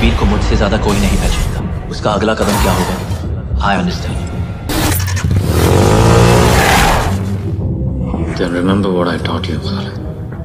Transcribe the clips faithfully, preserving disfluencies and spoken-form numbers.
वीर को मुझसे ज्यादा कोई नहीं पहचानता। उसका अगला कदम क्या होगा, I understand. Then remember what I taught you, Khalid.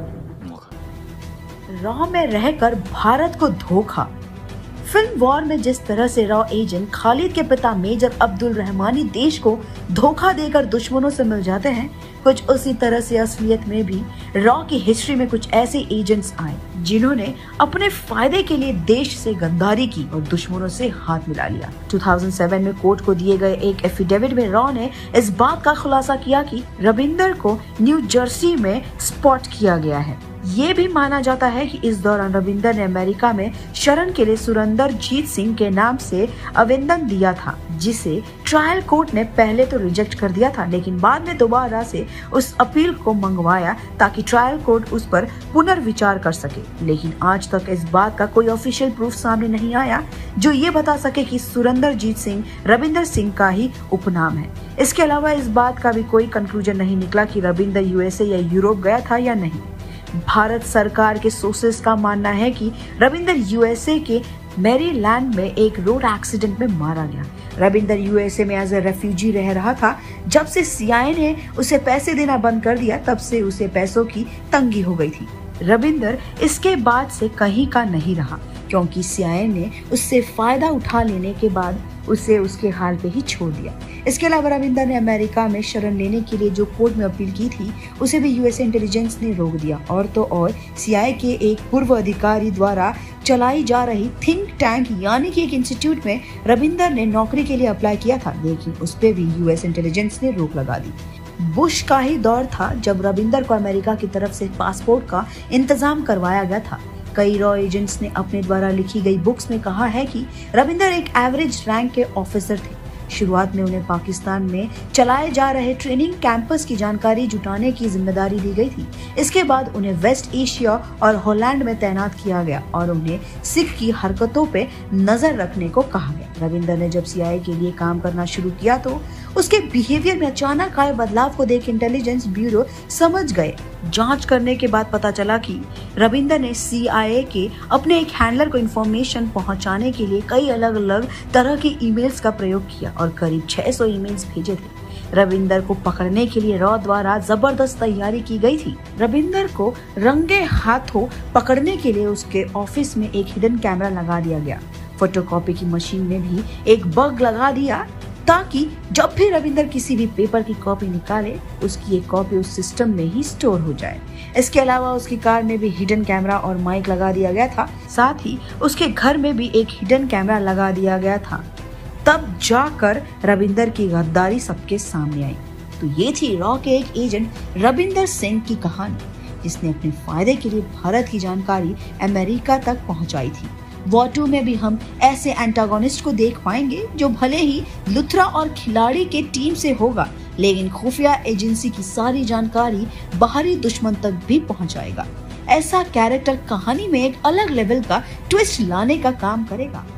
रॉ में रहकर भारत को धोखा। फिल्म वॉर में जिस तरह से रॉ एजेंट खालिद के पिता मेजर अब्दुल रहमानी देश को धोखा देकर दुश्मनों से मिल जाते हैं, कुछ उसी तरह से असलियत में भी रॉ की हिस्ट्री में कुछ ऐसे एजेंट्स आए जिन्होंने अपने फायदे के लिए देश से गद्दारी की और दुश्मनों से हाथ मिला लिया। दो हज़ार सात में कोर्ट को दिए गए एक एफिडेविट में रॉ ने इस बात का खुलासा किया कि रविंदर को न्यू जर्सी में स्पॉट किया गया है। ये भी माना जाता है कि इस दौरान रविंदर ने अमेरिका में शरण के लिए सुरेंद्रजीत सिंह के नाम से आवेदन दिया था, जिसे ट्रायल कोर्ट ने पहले तो रिजेक्ट कर दिया था, लेकिन बाद में दोबारा से उस अपील को मंगवाया ताकि ट्रायल कोर्ट उस पर पुनर्विचार कर सके। लेकिन आज तक इस बात का कोई ऑफिशियल प्रूफ सामने नहीं आया जो ये बता सके कि सुरेंद्रजीत सिंह रविंदर सिंह का ही उपनाम है। इसके अलावा इस बात का भी कोई कंक्लूजन नहीं निकला कि रविंदर यूएसए या यूरोप गया था या नहीं। भारत सरकार के सोर्सेस का मानना है कि रविंदर यूएसए के मैरीलैंड में एक रोड एक्सीडेंट में मारा गया। रविंदर यूएसए में एज ए रेफ्यूजी रह रहा था। जब से सीआईए ने उसे पैसे देना बंद कर दिया, तब से उसे पैसों की तंगी हो गई थी। रविंदर इसके बाद से कहीं का नहीं रहा, क्योंकि सीआईए ने उससे फायदा उठा लेने के बाद उसे उसके हाल पे ही छोड़ दिया। इसके अलावा रविंदर ने अमेरिका में शरण लेने के लिए जो कोर्ट में अपील की थी, उसे भी यूएस इंटेलिजेंस ने रोक दिया। और तो और सीआईए के एक पूर्व अधिकारी द्वारा चलाई जा रही थिंक टैंक यानी कि एक इंस्टीट्यूट में रविंदर ने नौकरी के लिए अप्लाई किया था, लेकिन उस पे भी यूएस इंटेलिजेंस ने रोक लगा दी। बुश का ही दौर था जब रविंदर को अमेरिका की तरफ से पासपोर्ट का इंतजाम करवाया गया था। कई रॉ एजेंट्स ने अपने द्वारा लिखी गई बुक्स में कहा है कि रविंदर एक एवरेज रैंक के ऑफिसर थे। शुरुआत में उन्हें पाकिस्तान में चलाए जा रहे ट्रेनिंग कैंपस की जानकारी जुटाने की जिम्मेदारी दी गई थी। इसके बाद उन्हें वेस्ट एशिया और हॉलैंड में तैनात किया गया और उन्हें सिख की हरकतों पे नजर रखने को कहा गया। रविंदर ने जब सीआईए के लिए काम करना शुरू किया तो उसके बिहेवियर में अचानक आए बदलाव को देख इंटेलिजेंस ब्यूरो समझ गए। जांच करने के बाद पता चला कि रविंदर ने सीआईए के अपने एक हैंडलर को इन्फॉर्मेशन पहुंचाने के लिए कई अलग अलग तरह के ईमेल्स का प्रयोग किया और करीब छह सौ ईमेल्स भेजे थे। रविंदर को पकड़ने के लिए रॉ द्वारा जबरदस्त तैयारी की गई थी। रविंदर को रंगे हाथों पकड़ने के लिए उसके ऑफिस में एक हिडन कैमरा लगा दिया गया। फोटोकॉपी की मशीन में भी एक बग लगा दिया ताकि जब भी रविंदर किसी भी पेपर की कॉपी निकाले, उसकी एक कॉपी उस सिस्टम में ही स्टोर हो जाए। इसके अलावा उसकी कार में भी हिडन कैमरा और माइक लगा दिया गया था। साथ ही उसके घर में भी एक हिडन कैमरा लगा दिया गया था। तब जाकर रविंदर की गद्दारी सबके सामने आई। तो ये थी रॉ के एक एजेंट रविंदर सिंह की कहानी, जिसने अपने फायदे के लिए भारत की जानकारी अमेरिका तक पहुंचाई थी। वॉर टू में भी हम ऐसे एंटागोनिस्ट को देख पाएंगे जो भले ही लुथरा और खिलाड़ी के टीम से होगा, लेकिन खुफिया एजेंसी की सारी जानकारी बाहरी दुश्मन तक भी पहुंचाएगा। ऐसा कैरेक्टर कहानी में एक अलग लेवल का ट्विस्ट लाने का काम करेगा।